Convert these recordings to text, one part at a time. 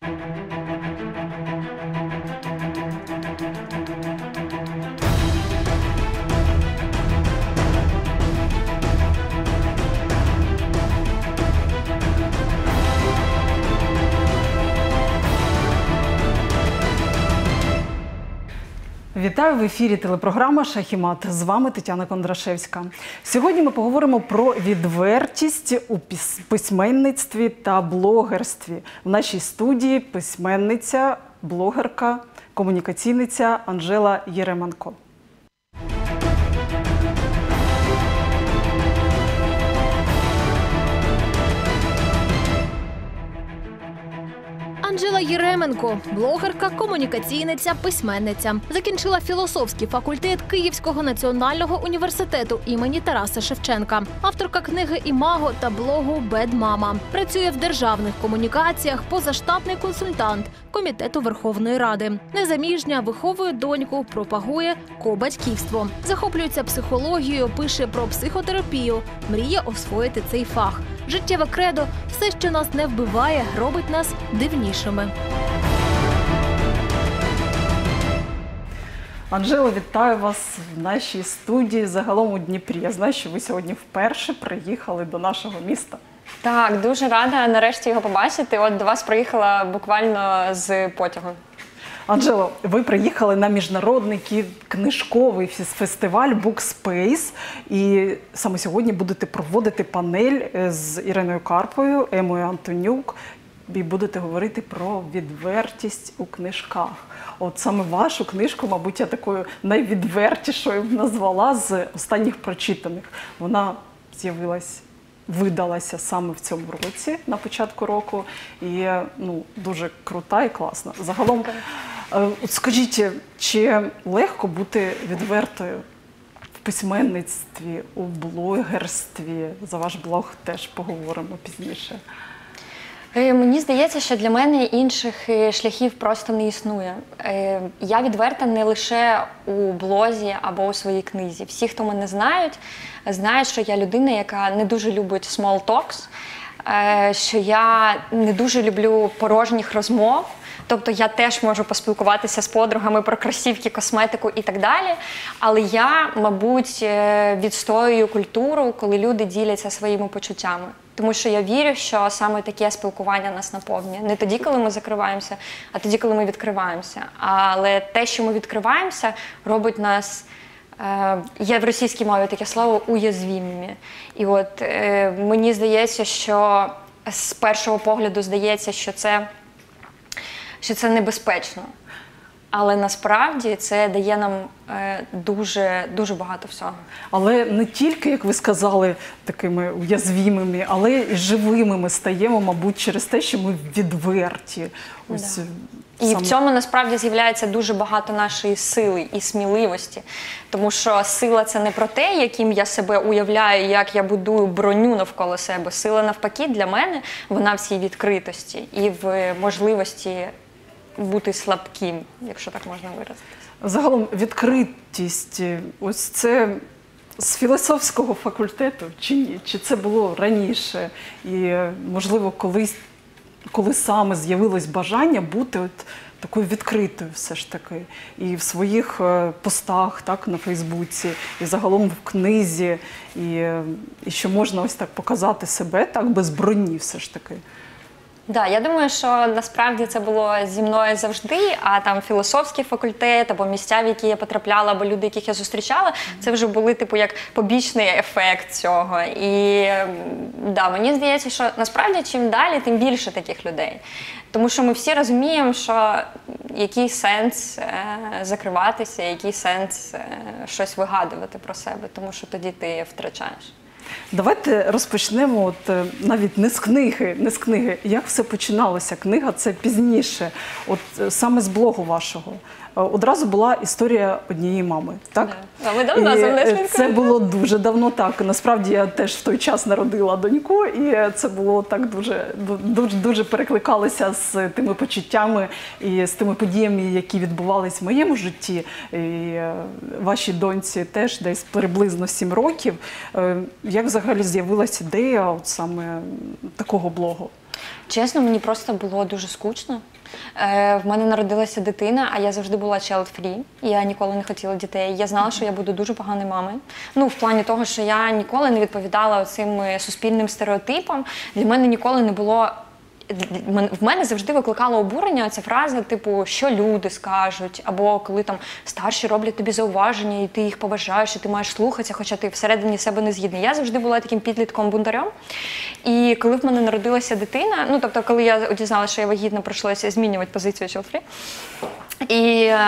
Вітаю, в ефірі телепрограма «Шах і мат». З вами Тетяна Кондрашевська. Сьогодні ми поговоримо про відвертість у письменництві та блогерстві. В нашій студії письменниця, блогерка, комунікаційниця Анжела Єременко. Анжела Єременко – блогерка, комунікаційниця, письменниця. Закінчила філософський факультет Київського національного університету імені Тараса Шевченка. Авторка книги «Імаго» та блогу «Бед Мама». Працює в державних комунікаціях, позаштатний консультант Комітету Верховної Ради. Незаміжня, виховує доньку, пропагує ко-батьківство. Захоплюється психологією, пише про психотерапію, мріє освоїти цей фах. Життєве кредо – все, що нас не вбиває, робить нас дивнішими. Анжела, вітаю вас в нашій студії, загалом у Дніпрі. Я знаю, що ви сьогодні вперше приїхали до нашого міста. Так, дуже рада нарешті його побачити. От до вас приїхала буквально з потягу. Анжело, ви приїхали на міжнародний книжковий фестиваль Bookspace, і саме сьогодні будете проводити панель з Іриною Карпою, Емою Антонюк, і будете говорити про відвертість у книжках. От саме вашу книжку, мабуть, я такою найвідвертішою б назвала з останніх прочитаних. Вона видалася саме в цьому році, на початку року, і дуже крута і класна. Загалом, от скажіть, чи легко бути відвертою в письменництві, у блогерстві? За ваш блог теж поговоримо пізніше. Мені здається, що для мене інших шляхів просто не існує. Я відверта не лише у блозі або у своїй книзі. Всі, хто мене знають, знають, що я людина, яка не дуже любить small talks, що я не дуже люблю порожніх розмов. Тобто я теж можу поспілкуватися з подругами про кросівки, косметику і так далі. Але я, мабуть, відстоюю культуру, коли люди діляться своїми почуттями. Тому що я вірю, що саме таке спілкування нас наповнює. Не тоді, коли ми закриваємося, а тоді, коли ми відкриваємося. Але те, що ми відкриваємося, робить нас, є в російській мові таке слово, уязвимими. І от мені здається, що з першого погляду здається, що це небезпечно. Але насправді це дає нам дуже багато всього. Але не тільки, як ви сказали, такими уязвимими, але і живими ми стаємо, мабуть, через те, що ми відверті. Ось, І в цьому насправді з'являється дуже багато нашої сили і сміливості. Тому що сила – це не про те, яким я себе уявляю, як я будую броню навколо себе. Сила навпаки для мене, вона в цій відкритості і в можливості бути слабким, якщо так можна виразитися. Загалом відкритість, ось це з філософського факультету чи ні? Чи це було раніше? І, можливо, коли саме з'явилось бажання бути такою відкритою все ж таки. І в своїх постах, так, на Фейсбуці, і загалом в книзі, і що можна ось так показати себе, так, без броні все ж таки. Так, я думаю, що насправді це було зі мною завжди, а там філософський факультет, або місця, в які я потрапляла, або люди, яких я зустрічала, це вже були типу як побічний ефект цього. І да, мені здається, що насправді чим далі, тим більше таких людей. Тому що ми всі розуміємо, що який сенс закриватися, який сенс щось вигадувати про себе, тому що тоді ти втрачаєш. Давайте розпочнемо навіть не з книги. Як все починалося? Книга – це пізніше. Саме з блогу вашого. Одразу була історія однієї мами, так? Да. Ми давно за мною слідкуємо. Це було дуже давно, так. Насправді я теж в той час народила доньку, і це було так дуже перекликалося з тими почуттями і з тими подіями, які відбувались в моєму житті. І вашій доньці теж десь приблизно 7 років. Як взагалі з'явилася ідея саме такого блогу? Чесно, мені просто було дуже скучно. В мене народилася дитина, а я завжди була child-free. Я ніколи не хотіла дітей. Я знала, що я буду дуже поганою мамою. Ну, в плані того, що я ніколи не відповідала цим суспільним стереотипам. Для мене ніколи не було... В мене завжди викликала обурення ця фраза, типу, що люди скажуть, або коли там старші роблять тобі зауваження, і ти їх поважаєш, і ти маєш слухатися, хоча ти всередині себе не згідний. Я завжди була таким підлітком-бунтарем. І коли в мене народилася дитина, ну, тобто, коли я дізналася, що я вагітна, прийшлося змінювати позицію child-free. І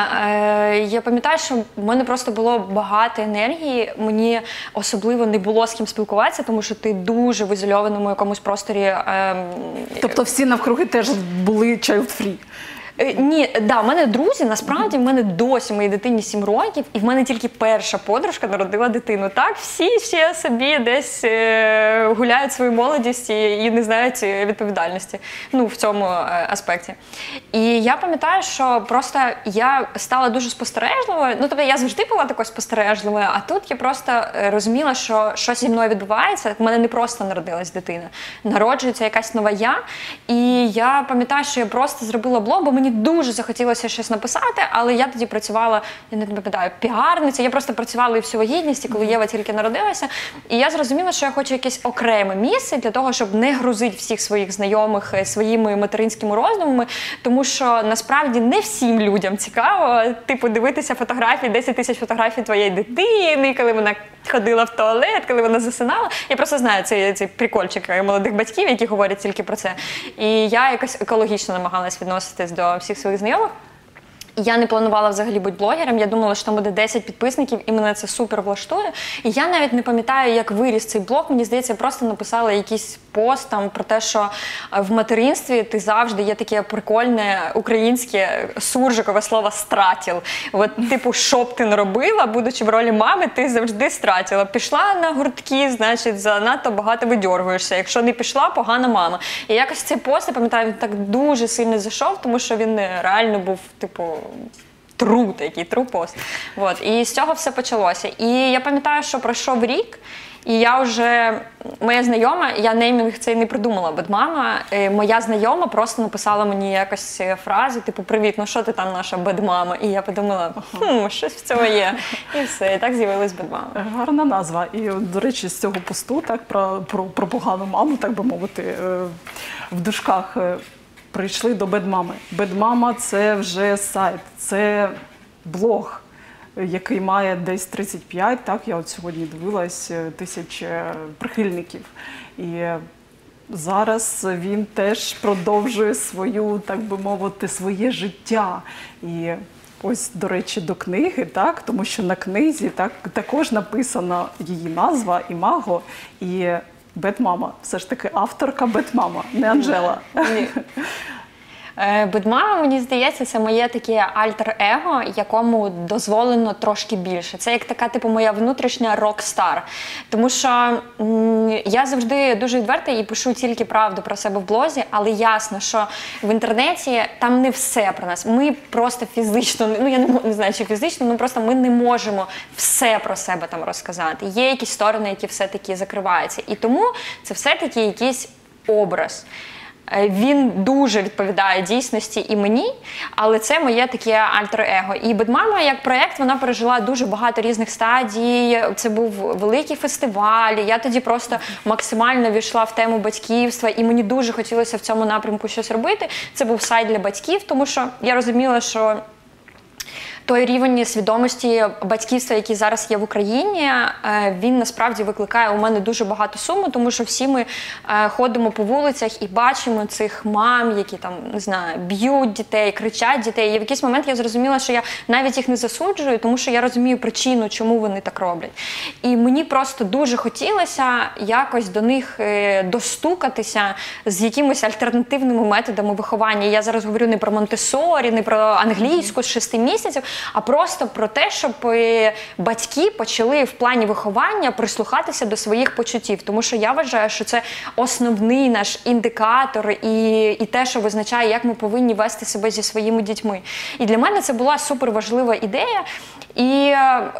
я пам'ятаю, що в мене просто було багато енергії, мені особливо не було з ким спілкуватися, тому що ти дуже в ізольованому якомусь просторі. Тобто всі навкруги теж були child-free? Ні, да, в мене друзі, насправді, в мене досі моїй дитині 7 років, і в мене тільки перша подружка народила дитину. Так, всі ще собі десь гуляють свою молодість і не знають відповідальності, ну, в цьому аспекті. І я пам'ятаю, що просто я стала дуже спостережливою, ну, тобто я завжди була такою спостережливою, а тут я просто розуміла, що щось зі мною відбувається, в мене не просто народилась дитина, народжується якась нова я, і я пам'ятаю, що я просто зробила блог, бо мені дуже захотілося щось написати, але я тоді працювала, я не пам'ятаю, піарниця, я просто працювала і всю вагітність, коли Єва тільки народилася, і я зрозуміла, що я хочу якесь окреме місце для того, щоб не грузити всіх своїх знайомих своїми материнськими роздумами, тому що насправді не всім людям цікаво, типу, дивитися фотографії, 10 тисяч фотографій твоєї дитини, коли вона ходила в туалет, коли вона засинала. Я просто знаю цей прикольчик молодих батьків, які говорять тільки про це. І я якось екологічно намагалась відноситись до всіх своїх знайомих. Я не планувала взагалі бути блогером, я думала, що там буде 10 підписників, і мене це супер влаштує. І я навіть не пам'ятаю, як виріс цей блог, мені здається, я просто написала якийсь пост там про те, що в материнстві ти завжди є таке прикольне українське суржикове слово «стратіл». От, типу, що б ти не робила, будучи в ролі мами, ти завжди стратіла. Пішла на гуртки, значить, занадто багато видьоргуєшся. Якщо не пішла, погана мама. І якось цей пост, я пам'ятаю, він так дуже сильно зайшов, тому що він реально був, типу, true пост. От. І з цього все почалося. І я пам'ятаю, що пройшов рік, і я вже, моя знайома, я неймінг цей не придумала, бедмама, моя знайома просто написала мені якось фрази, типу, привіт, ну що ти там, наша бедмама? І я подумала, щось в цьому є. І все, і так з'явилась бедмама. Гарна назва. І, до речі, з цього посту, так, про погану маму, так би мовити, в дужках, прийшли до бедмами. Бедмама – це вже сайт, це блог, який має десь 35, так, я от сьогодні дивилась, тисяч прихильників. І зараз він теж продовжує свою, так би мовити, своє життя. І ось, до речі, до книги, так, тому що на книзі так, також написана її назва «Імаго», і бедмама, все ж таки авторка бедмама, не Анжела. Ні. Бедмама, мені здається, це моє таке альтер-его, якому дозволено трошки більше. Це як така, типу, моя внутрішня рок-стар. Тому що я завжди дуже відверта і пишу тільки правду про себе в блозі, але ясно, що в інтернеті там не все про нас. Ми просто фізично, ну я не знаю, чи фізично, ну просто ми не можемо все про себе там розказати. Є якісь сторони, які все-таки закриваються. І тому це все-таки якийсь образ. Він дуже відповідає дійсності і мені, але це моє таке альтер-его. І бедмама як проєкт, вона пережила дуже багато різних стадій. Це був великий фестиваль, я тоді просто максимально війшла в тему батьківства, і мені дуже хотілося в цьому напрямку щось робити. Це був сайт для батьків, тому що я розуміла, що той рівень свідомості батьківства, який зараз є в Україні, він насправді викликає у мене дуже багато суму, тому що всі ми ходимо по вулицях і бачимо цих мам, які там, не знаю, б'ють дітей, кричать дітей. І в якийсь момент я зрозуміла, що я навіть їх не засуджую, тому що я розумію причину, чому вони так роблять. І мені просто дуже хотілося якось до них достукатися з якимись альтернативними методами виховання. Я зараз говорю не про Монтессорі, не про англійську з 6 місяців, а просто про те, щоб батьки почали в плані виховання прислухатися до своїх почуттів. Тому що я вважаю, що це основний наш індикатор і те, що визначає, як ми повинні вести себе зі своїми дітьми. І для мене це була суперважлива ідея. І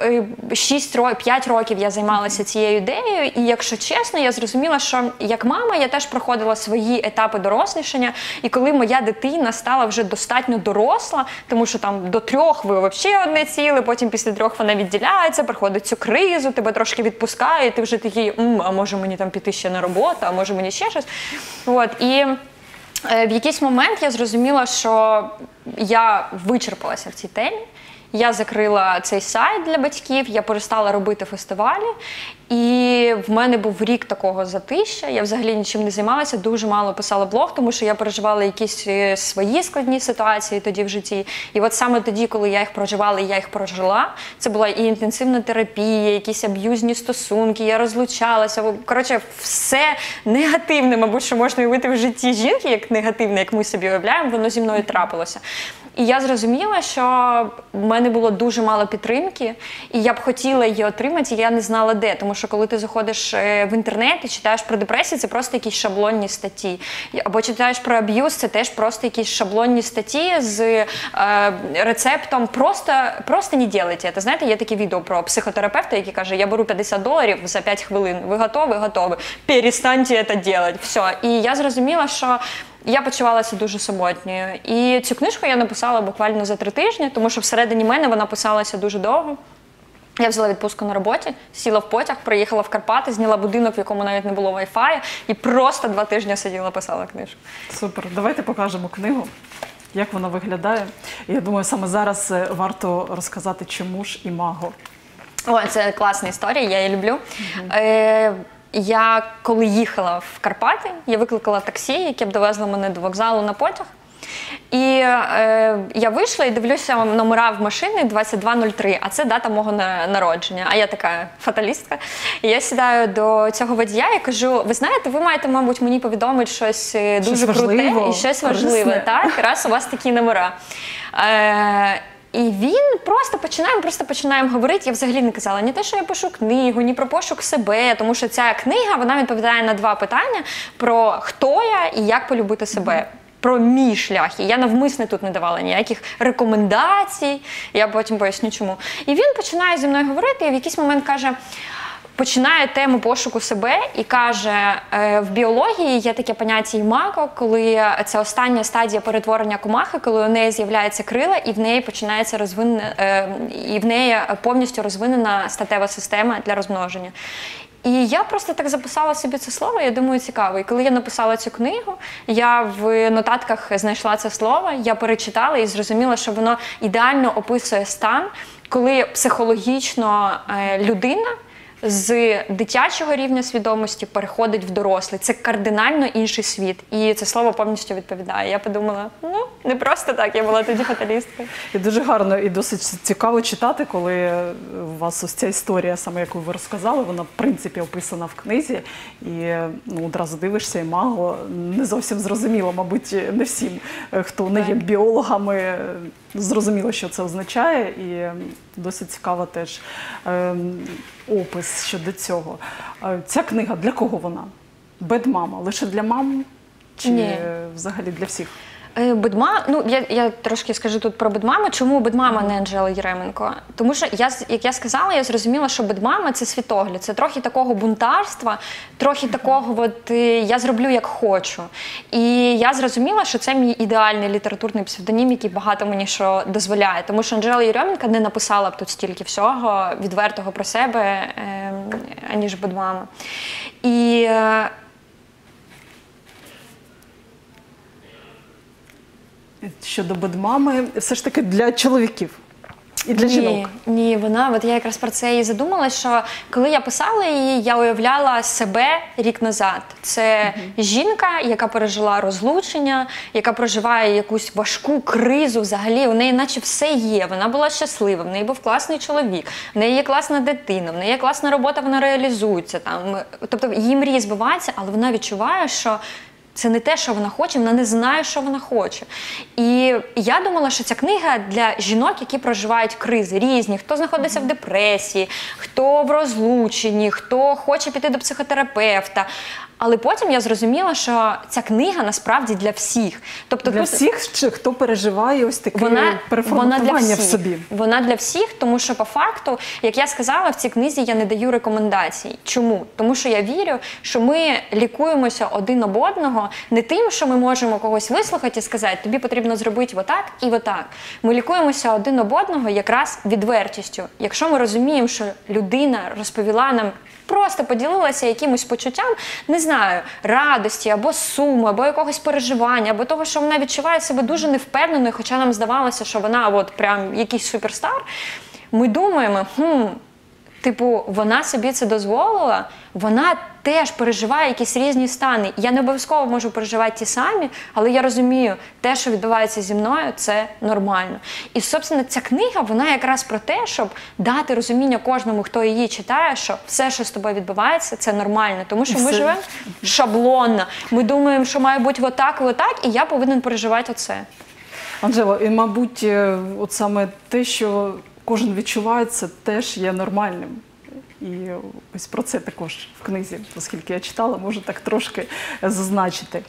5 років я займалася цією ідеєю, і якщо чесно, я зрозуміла, що як мама я теж проходила свої етапи дорослішання, і коли моя дитина стала вже достатньо доросла, тому що там до 3 ви взагалі одне ціле, потім після 3 вона відділяється, приходить цю кризу, тебе трошки відпускає, і ти вже такий, а може мені там піти ще на роботу, а може мені ще щось. От, і в якийсь момент я зрозуміла, що я вичерпалася в цій темі. Я закрила цей сайт для батьків, я перестала робити фестивалі, і в мене був рік такого затища, я взагалі нічим не займалася, дуже мало писала блог, тому що я переживала якісь свої складні ситуації тоді в житті. І от саме тоді, коли я їх проживала і я їх прожила, це була і інтенсивна терапія, якісь аб'юзні стосунки, я розлучалася. Коротше, все негативне, мабуть, що можна уявити в житті жінки, як негативне, як ми собі уявляємо, воно зі мною трапилося. І я зрозуміла, що в мене було дуже мало підтримки, і я б хотіла її отримати, і я не знала де. Тому що коли ти заходиш в інтернет і читаєш про депресію, це просто якісь шаблонні статті. Або читаєш про аб'юз, це теж просто якісь шаблонні статті з рецептом «просто не делайте». Це, знаєте, є таке відео про психотерапевта, який каже, я беру $50 за 5 хвилин, ви готові? Готові. Перестаньте це робити. Все. І я зрозуміла, що я почувалася дуже самотньою. І цю книжку я написала буквально за 3 тижні, тому що всередині мене вона писалася дуже довго. Я взяла відпустку на роботі, сіла в потяг, приїхала в Карпати, зняла будинок, в якому навіть не було Wi-Fi, і просто 2 тижні сиділа, писала книжку. Супер. Давайте покажемо книгу, як вона виглядає. І я думаю, саме зараз варто розказати, чому ж «Імаго». О, це класна історія, я її люблю. Я коли їхала в Карпати, я викликала таксі, яке б довезло мене до вокзалу на потяг. І я вийшла і дивлюся номера в машини 2203, а це дата мого народження. А я така фаталістка. І я сідаю до цього водія і кажу, ви знаєте, ви маєте, мабуть, мені повідомити щось дуже круте і щось важливе. Так? Раз у вас такі номера. І він просто починаємо говорити. Я взагалі не казала ні те, що я пишу книгу, ні про пошук себе, тому що ця книга, вона відповідає на 2 питання про хто я і як полюбити себе. Про мій шлях. І я навмисно тут не давала ніяких рекомендацій, я потім поясню чому. І він починає зі мною говорити і в якийсь момент каже, починає тему пошуку себе і каже, в біології є таке поняття імаго, коли це остання стадія перетворення комахи, коли у неї з'являються крила і в неї починається і в неї повністю розвинена статева система для розмноження. І я просто так записала собі це слово, я думаю, цікаво. І коли я написала цю книгу, я в нотатках знайшла це слово, я перечитала і зрозуміла, що воно ідеально описує стан, коли психологічно людина з дитячого рівня свідомості переходить в дорослий. Це кардинально інший світ. І це слово повністю відповідає. Я подумала, не просто так, я була тоді фаталісткою. І дуже гарно і досить цікаво читати, коли у вас ось ця історія, саме яку ви розказали, вона в принципі описана в книзі. І одразу дивишся, «Імаго» не зовсім зрозуміло, мабуть, не всім, хто не є біологами, зрозуміло, що це означає. І досить цікаво теж опис щодо цього. Ця книга, для кого вона? «Бед-мама» лише для мам чи взагалі для всіх? Бедмама, я трошки скажу тут про Бедмаму. Чому Бедмама, не Анжела Єременко? Тому що, як я сказала, я зрозуміла, що Бедмама – це світогляд, це трохи такого бунтарства, трохи такого, я зроблю як хочу. І я зрозуміла, що це мій ідеальний літературний псевдонім, який багато мені що дозволяє. Тому що Анжела Єременко не написала б тут стільки всього відвертого про себе, аніж Бедмама. І щодо «Бедмами», все ж таки для чоловіків і для жінок? Ні, от я якраз про це і задумалась, що коли я писала її, я уявляла себе рік назад. Це жінка, яка пережила розлучення, яка проживає якусь важку кризу взагалі, у неї наче все є, вона була щаслива, в неї був класний чоловік, в неї є класна дитина, в неї є класна робота, вона реалізується. Тобто її мрії збиваються, але вона відчуває, що Це не те, що вона хоче, вона не знає, що вона хоче. І я думала, що ця книга для жінок, які проживають кризи різні, хто знаходиться в депресії, хто в розлученні, хто хоче піти до психотерапевта. Але потім я зрозуміла, що ця книга насправді для всіх. Тобто для всіх, чи хто переживає ось таке переформатування в собі? Вона для всіх, тому що по факту, як я сказала, в цій книзі я не даю рекомендацій. Чому? Тому що я вірю, що ми лікуємося один об одного не тим, що ми можемо когось вислухати і сказати, тобі потрібно зробити отак і отак. Ми лікуємося один об одного якраз відвертістю. Якщо ми розуміємо, що людина розповіла нам, просто поділилася якимось почуттям, не знаю, радості, або суму, або якогось переживання, або того, що вона відчуває себе дуже невпевненою, хоча нам здавалося, що вона от прям якийсь суперстар, ми думаємо, типу, вона собі це дозволила, вона теж переживає якісь різні стани. Я не обов'язково можу переживати ті самі, але я розумію, те, що відбувається зі мною, це нормально. І, собственно, ця книга, вона якраз про те, щоб дати розуміння кожному, хто її читає, що все, що з тобою відбувається, це нормально. Тому що ми живемо шаблонно. Ми думаємо, що має бути отак і отак, і я повинен переживати оце. Анжело, і, мабуть, от саме те, що кожен відчуває, це теж є нормальним. І ось про це також в книзі, оскільки я читала, можу так трошки зазначити.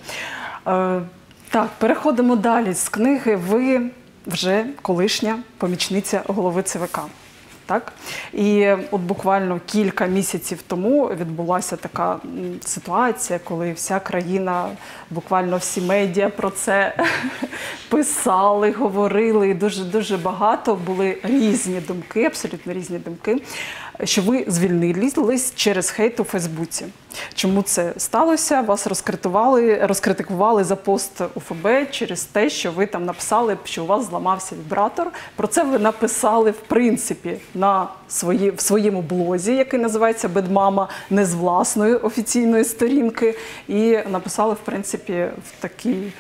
Так, переходимо далі з книги. Ви вже колишня помічниця голови ЦВК. Так? І от буквально кілька місяців тому відбулася така ситуація, коли вся країна, буквально всі медіа про це писали, говорили, і дуже багато були різні думки, абсолютно різні думки, що ви звільнились через хейт у Фейсбуці. Чому це сталося? Вас розкритикували за пост УФБ через те, що ви там написали, що у вас зламався вібратор. Про це ви написали, в принципі, в своєму блозі, який називається «Бедмама», не з власної офіційної сторінки, і написали, в принципі, в такій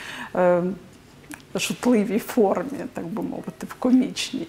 шутливій формі, так би мовити, в комічній.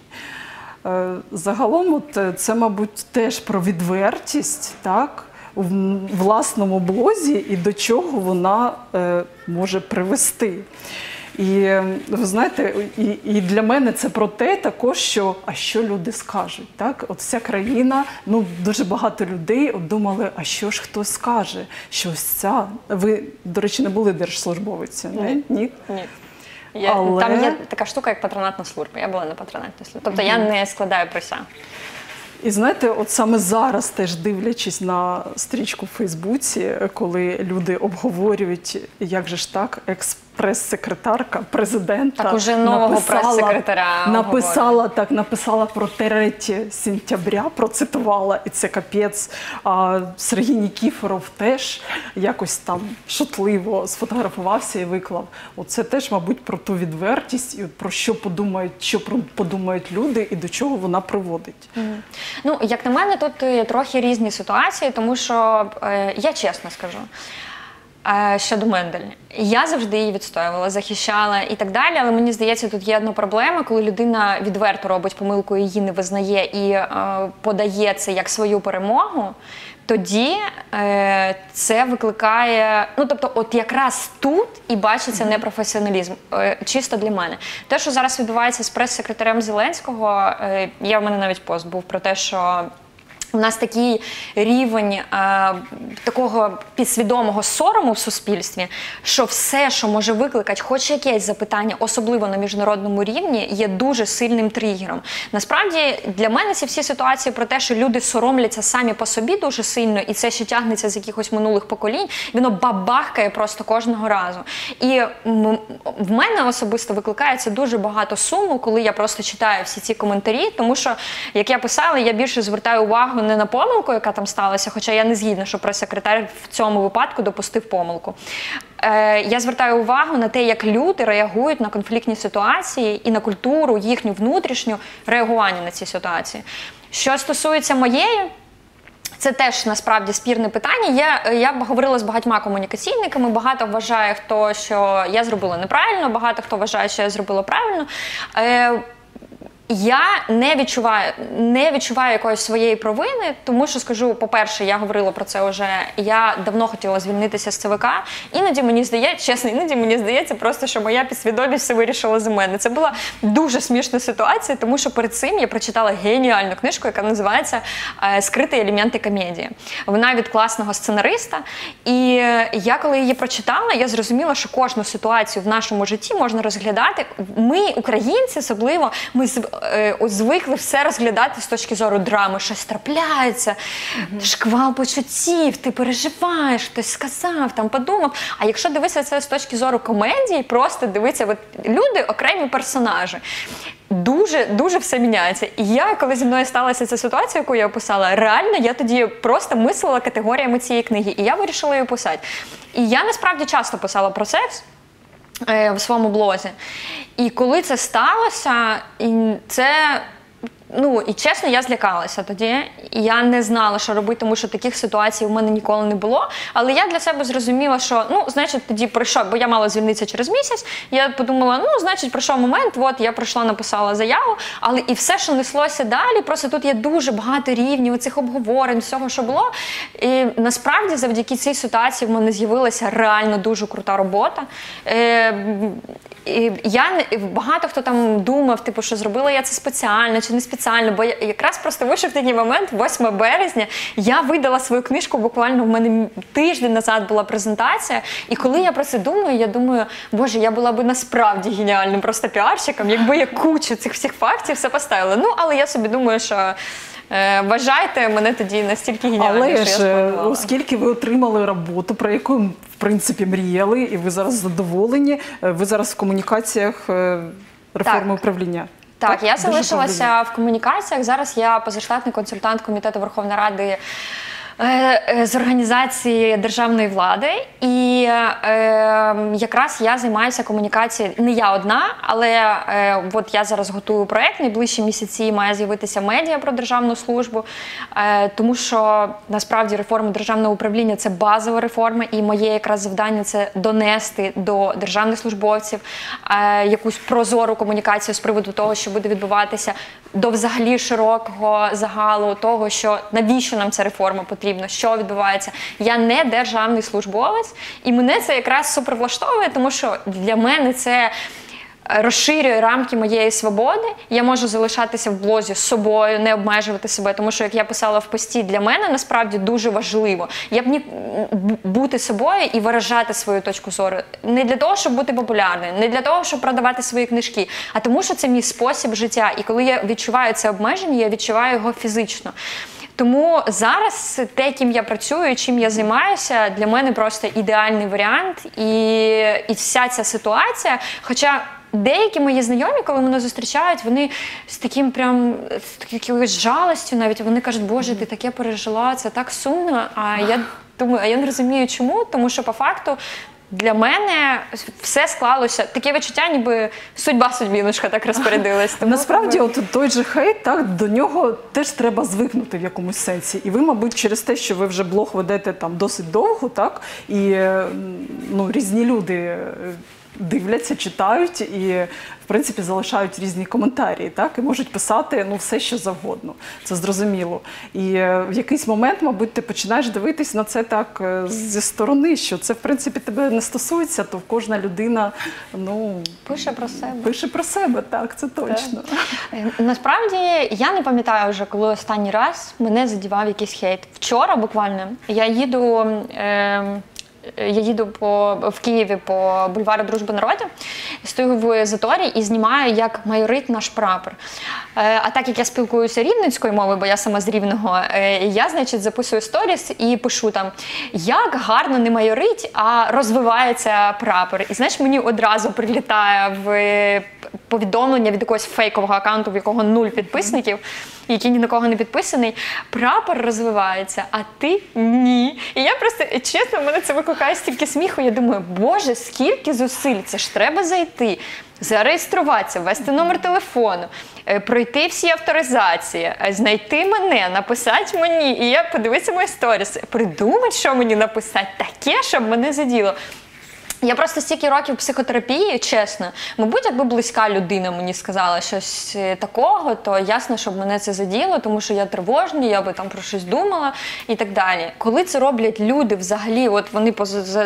Загалом, це, мабуть, теж про відвертість, так, у власному блозі і до чого вона може привести. І, ви знаєте, і для мене це про те також, що, а що люди скажуть, так? От вся країна, дуже багато людей думали, а що ж хтось скаже, що ось ця... Ви, до речі, не були держслужбовиці, не? Ні? Ні. Там є така штука, як патронатна служба. Я була на патронатній службі. Тобто я не складаю присягу. І знаєте, от саме зараз, теж дивлячись на стрічку в Фейсбуці, коли люди обговорюють, як же ж так, екс-прес-секретарка президента так, уже нового прес-секретаря написала про 3 сентября, процитувала, і це капець. А Сергій Нікіфоров теж якось там шутливо сфотографувався і виклав. Оце теж, мабуть, про ту відвертість і про що подумають люди і до чого вона приводить. Ну, як на мене, тут трохи різні ситуації, тому що, я чесно скажу, щодо Мендель. Я завжди її відстоювала, захищала і так далі, але мені здається, тут є одна проблема, коли людина відверто робить помилку, її не визнає і подає це як свою перемогу, тоді це викликає, тобто от якраз тут і бачиться непрофесіоналізм, чисто для мене. Те, що зараз відбувається з прес-секретарем Зеленського, в мене навіть пост був про те, що у нас такий рівень такого підсвідомого сорому в суспільстві, що все, що може викликати хоч якесь запитання, особливо на міжнародному рівні, є дуже сильним тригером. Насправді, для мене ці всі ситуації про те, що люди соромляться самі по собі дуже сильно, і це ще тягнеться з якихось минулих поколінь, воно бабахкає просто кожного разу. І в мене особисто викликається дуже багато суму, коли я просто читаю всі ці коментарі, тому що, як я писала, я більше звертаю увагу не на помилку, яка там сталася, хоча я не згідна, що прес-секретар в цьому випадку допустив помилку. Я звертаю увагу на те, як люди реагують на конфліктні ситуації і на культуру, їхню внутрішню реагування на ці ситуації. Що стосується моєї, це теж насправді спірне питання. Я говорила з багатьма комунікаційниками, багато вважає, що я зробила неправильно, багато хто вважає, що я зробила правильно. Я не відчуваю якоїсь своєї провини, тому що, скажу, по-перше, я говорила про це вже, я давно хотіла звільнитися з ЦВК. Іноді мені здається просто, що моя підсвідомість все вирішила за мене. Це була дуже смішна ситуація, тому що перед цим я прочитала геніальну книжку, яка називається «Скриті елементи комедії». Вона від класного сценариста. І я, коли її прочитала, я зрозуміла, що кожну ситуацію в нашому житті можна розглядати. Ми, українці особливо, ми звикли все розглядати з точки зору драми. Щось трапляється, шквал почуттів, ти переживаєш, хтось сказав, там подумав. А якщо дивитися це з точки зору комедії, просто дивитися, от люди окремі персонажі. Дуже все міняється. І я, коли зі мною сталася ця ситуація, яку я описала, реально я тоді просто мислила категоріями цієї книги. І я вирішила її писати. І я насправді часто писала про секс в своєму блозі. І коли це сталося, і чесно, я злякалася тоді. І я не знала, що робити, тому що таких ситуацій у мене ніколи не було. Але я для себе зрозуміла, що, значить, тоді прийшов, бо я мала звільнитися через місяць. Я подумала, значить, прийшов момент, от я прийшла, написала заяву. Але і все, що неслося далі, просто тут є дуже багато рівнів, цих обговорень, всього, що було. І насправді, завдяки цій ситуації в мене з'явилася реально дуже крута робота. Багато хто там думав, що зробила я це спеціально чи не спеціально, бо якраз просто вийшов такий момент, 8 березня, я видала свою книжку, буквально в мене тиждень назад була презентація, і коли я про це думаю, я думаю, боже, я була би насправді геніальним просто піарщиком, якби я кучу цих всіх фактів все поставила. Але я собі думаю, що вважайте мене тоді настільки геніальною, що я спланувала. Оскільки ви отримали роботу, про яку, в принципі, мріяли, і ви зараз задоволені, ви зараз в комунікаціях реформи управління. Так, я залишилася в комунікаціях. Зараз я позаштатний консультант Комітету Верховної Ради з організації державної влади. І якраз я займаюся комунікацією, не я одна, але от я зараз готую проєкт, найближчі місяці має з'явитися медіа про державну службу, тому що насправді реформа державного управління – це базова реформа, і моє якраз завдання – це донести до державних службовців якусь прозору комунікацію з приводу того, що буде відбуватися, до взагалі широкого загалу того, що навіщо нам ця реформа потрібна, що відбувається. Я не державний службовець, і мене це якраз супер влаштовує, тому що для мене це розширює рамки моєї свободи. Я можу залишатися в блозі з собою, не обмежувати себе, тому що, як я писала в пості, для мене насправді дуже важливо. Я б бути собою і виражати свою точку зору. Не для того, щоб бути популярною, не для того, щоб продавати свої книжки, а тому, що це мій спосіб життя. І коли я відчуваю це обмеження, я відчуваю його фізично. Тому зараз те, ким я працюю, чим я займаюся, для мене просто ідеальний варіант. І вся ця ситуація, хоча деякі мої знайомі, коли мене зустрічають, вони з таким прям, з якоюсь жалостю навіть, вони кажуть, боже, ти таке пережила, це так сумно. А я думаю, а я не розумію чому, тому що по факту для мене все склалося, таке відчуття, ніби судьба-судьбінушка так розпорядилась. Насправді, от той же хейт, так, до нього теж треба звикнути в якомусь сенсі. І ви, мабуть, через те, що ви вже блог ведете там досить довго, так, і різні люди дивляться, читають і, в принципі, залишають різні коментарі, так, і можуть писати все, що завгодно. Це зрозуміло. І в якийсь момент, мабуть, ти починаєш дивитись на це так зі сторони, що це, в принципі, тебе не стосується, то кожна людина, пише про себе. Пише про себе, так, це точно. Так. Насправді, я не пам'ятаю вже, коли останній раз мене задівав якийсь хейт. Вчора буквально я їду в Києві по бульвару Дружби народів, стою в заторі і знімаю, як майорить наш прапор. А так як я спілкуюся рівненською мовою, бо я сама з Рівного, я, значить, записую сторіс і пишу там, як гарно не майорить, а розвивається прапор. І, знаєш, мені одразу прилітає в повідомлення від якогось фейкового аккаунту, в якого 0 підписників, який ні на кого не підписаний, прапор розвивається, а ти ні. І я просто, чесно, в мене це викликає стільки сміху, я думаю, боже, скільки зусиль, це ж треба зайти, зареєструватися, ввести номер телефону, пройти всі авторизації, знайти мене, написати мені, і я подивитися мої сторіс, придумати, що мені написати, таке, щоб мене заділо. Я просто стільки років психотерапії, чесно. Мабуть, якби близька людина мені сказала щось такого, то ясно, щоб мене це заділо, тому що я тривожна, я би там про щось думала і так далі. Коли це роблять люди взагалі, от вони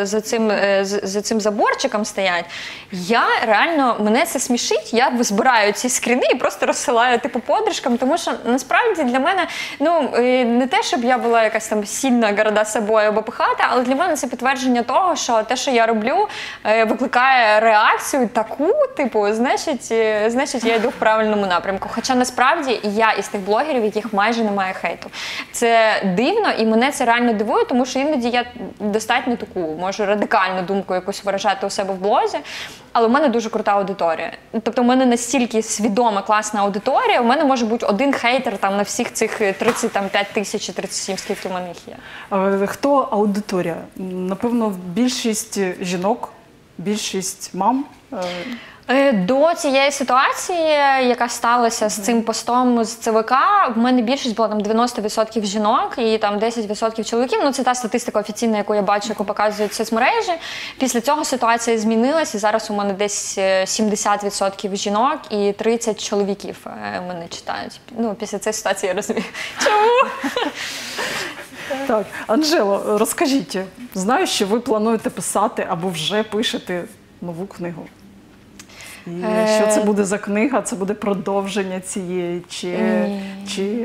за цим заборчиком стоять, я реально, мене це смішить, я збираю ці скріни і просто розсилаю типу подружкам, тому що насправді для мене, ну, не те, щоб я була якась там сильна, горда собою або пихата, але для мене це підтвердження того, що те, що я роблю, викликає реакцію таку, типу, значить я йду в правильному напрямку. Хоча насправді я із тих блогерів, яких майже немає хейту. Це дивно і мене це реально дивує, тому що іноді я достатньо таку, можу радикальну думку якусь виражати у себе в блозі, але в мене дуже крута аудиторія. Тобто в мене настільки свідома, класна аудиторія, у мене може бути один хейтер там на всіх цих 35 тисяч, 37, скільки в мене їх є. Хто аудиторія? Напевно, більшість жінок, більшість мам? До цієї ситуації, яка сталася з цим постом з ЦВК, в мене більшість була там 90% жінок і там 10% чоловіків. Ну, це та статистика офіційна, яку я бачу, яку показують соцмережі. Після цього ситуація змінилась, і зараз у мене десь 70% жінок і 30% чоловіків мене читають. Ну, після цієї ситуації я розумію, чому? Так, Анжело, розкажіть, знаю, що ви плануєте писати або вже пишете нову книгу. І що це буде за книга? Це буде продовження цієї? Чи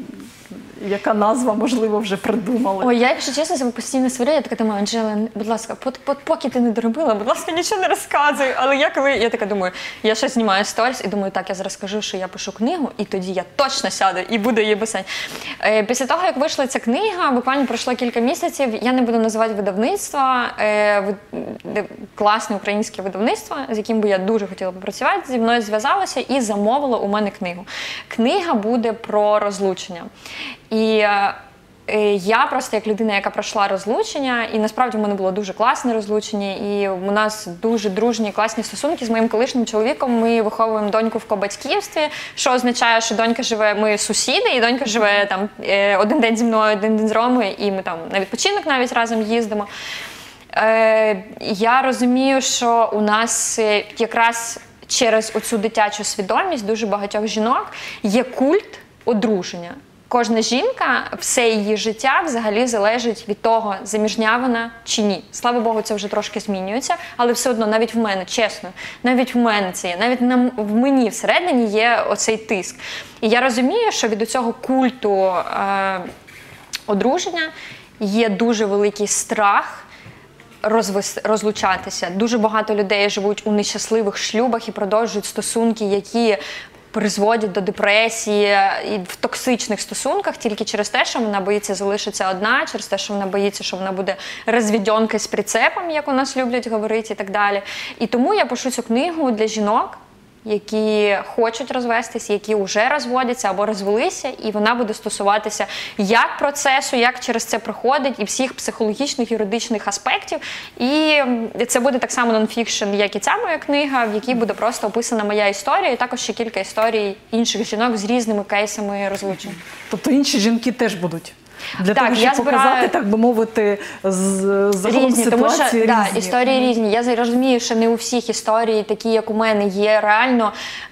яка назва, можливо, вже придумали? Ой, я, якщо чесно, себе постійно сварю, я така думаю, Анжела, будь ласка, поки ти не доробила, будь ласка, нічого не розказуй. Але я така думаю, я щось знімаю сторіс і думаю, так, я зараз скажу, що я пишу книгу, і тоді я точно сяду і буду її писати. Після того, як вийшла ця книга, буквально пройшло кілька місяців, я не буду називати видавництво, класне українське видавництво, з яким би я дуже хотіла попрацювати, зі мною зв'язалося і замовило у мене книгу. Книга буде про розлучення. І я просто як людина, яка пройшла розлучення, і насправді в мене було дуже класне розлучення, і у нас дуже дружні, класні стосунки з моїм колишнім чоловіком. Ми виховуємо доньку в кобатьківстві, що означає, що донька живе, ми сусіди, і донька живе там один день зі мною, один день з Ромою, і ми там на відпочинок навіть разом їздимо. Я розумію, що у нас якраз через оцю дитячу свідомість дуже багатьох жінок є культ одруження. Кожна жінка, все її життя взагалі залежить від того, заміжня вона чи ні. Слава Богу, це вже трошки змінюється, але все одно, навіть в мене, чесно, навіть в мене це є, навіть в мені всередині є оцей тиск. І я розумію, що від цього культу одруження є дуже великий страх розлучатися. Дуже багато людей живуть у нещасливих шлюбах і продовжують стосунки, які призводять до депресії і в токсичних стосунках тільки через те, що вона боїться залишитися одна, через те, що вона боїться, що вона буде розведенка з прицепом, як у нас люблять говорити і так далі. І тому я пишу цю книгу для жінок, які хочуть розвестися, які вже розводяться або розвелися, і вона буде стосуватися як процесу, як через це проходить, і всіх психологічних, юридичних аспектів. І це буде так само нонфікшн, як і ця моя книга, в якій буде просто описана моя історія, і також ще кілька історій інших жінок з різними кейсами розлучень. Тобто інші жінки теж будуть? Для того, щоб показати, так би мовити, загалом різні, ситуації тому що, різні. Да, історії різні. Я розумію, що не у всіх історії такі, як у мене, є реально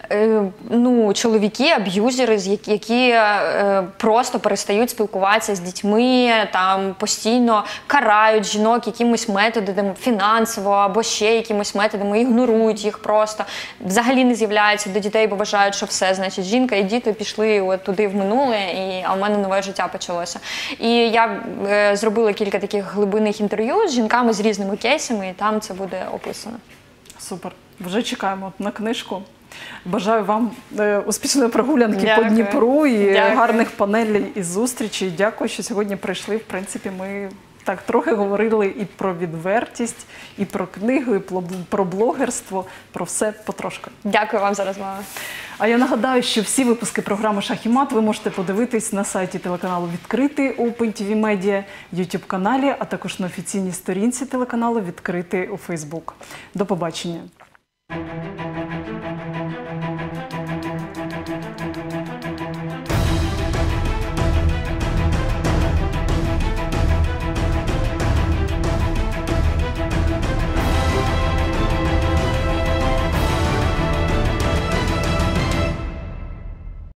чоловіки, аб'юзери, які просто перестають спілкуватися з дітьми, там постійно карають жінок якимось методами, фінансово або ще якимось методами, ігнорують їх просто, взагалі не з'являються до дітей, бо вважають, що все, значить, жінка і діти пішли от туди в минуле, а в мене нове життя почалося. І я зробила кілька таких глибинних інтерв'ю з жінками з різними кейсами, і там це буде описано. Супер. Вже чекаємо на книжку. Бажаю вам успішної прогулянки по Дніпру і гарних панелей і зустрічей. Дякую, що сьогодні прийшли. В принципі, ми так трохи говорили і про відвертість, і про книгу, і про блогерство, про все потрошки. Дякую вам за розмову. А я нагадаю, що всі випуски програми «Шах і мат» ви можете подивитись на сайті телеканалу «Відкритий» OpenTV Media, YouTube-каналі, а також на офіційній сторінці телеканалу «Відкритий» у Facebook. До побачення.